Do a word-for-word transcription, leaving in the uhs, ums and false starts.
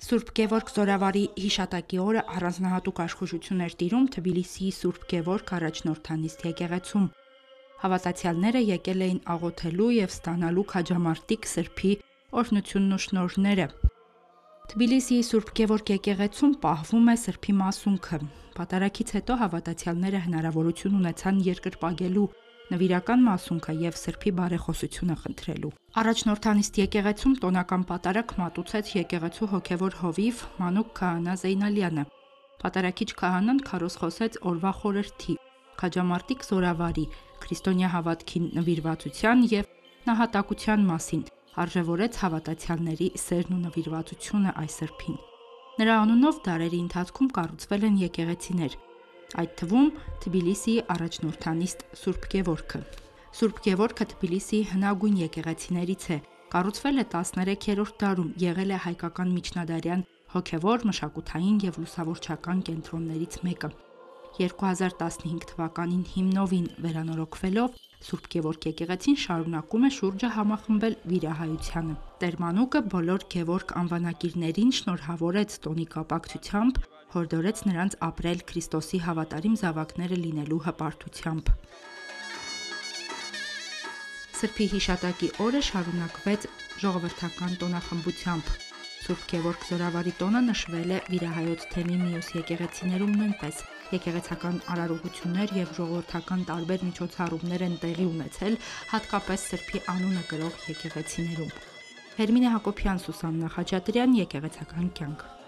Սուրբ Գևորգ Զորավարի հիշատակի օրը առանձնահատուկ աշխուժություն էր տիրում Թբիլիսիի Սուրբ Գևորգ առաջնորդանիստ եկեղեցում։ Հավատացյալները եկել էին աղոթելու եւ ստանալու քաջամարտիկ Սրբի օրհնությունն ու շնորհները։ Թբիլիսիի Սուրբ Գևորգ եկեղեցում պահվում է Սրբի մասունքը։ Պատարագից հետո հավատացյալները հնարավորություն ունեցան երկրպագելու նվիրական մասունքը եւ Սրբի բարեխոսությունը խնդրելու։ Առաջնորդանիստ եկեղեցում տոնական պատարագ մատուցեց եկեղեցու հոգևոր հովիվ Մանուկ քահանա Զեյնալյանը։ Պատարագիչ քահանան քարոզ խոսեց օրվա խորհրդի, քաջամարտիկ Զորավարի, քրիստոնյա հավատքին նվիրվածության եւ նահատակության մասին, արժեվորեց հավատացյալների սերն ու նվիրվածությունը այս Սրբին։ Նրա անունով դարերի ընթացքում կառուցվել են եկեղեցիներ, այդ թվում Թբիլիսիի առաջնորդանիստ Սուրբ Գևորգը։ Սուրբ Գևորգը Թբիլիսիի հնագույն եկեղեցիներից է, կառուցվել է տասներեքերորդ դարում, եղել է հայկական միջնադարյան հոգևոր, մշակութային եւ լուսավորչական կենտրոններից մեկը։ երկու հազար տասնհինգ թվականին հիմնովին վերանորոգվելով Սուրբ Գևորգ եկեղեցին շարունակում է շուրջը համախմբել վիրահայությանը։ Տեր Մանուկը բոլոր Գևորգ անվանակիրներին շնորհավորեց տոնի կապակցությամբ, հորդորեց նրանց ապրել Քրիստոսի հավատարիմ զավակները լինելու հպարտությամբ։ Սրբի հիշատակի օրը շարունակվեց ժողովրդական տոնախմբությամբ։ Սուրբ Գևորգ Զորավարի տոնը նշվել է վիրահայոց թեմի մյուս եկեղեցիներում նույնպես։ Եկեղեցական արարողություններ եւ ժողովրդական տարբեր միջոցառումներ են տեղի ունեցել, հատկապես Սրբի անունը կրող եկեղեցիներում։ Հերմինե Հակոբյան, Սուսաննա Խաչատրյան, Եկեղեցական կյանք։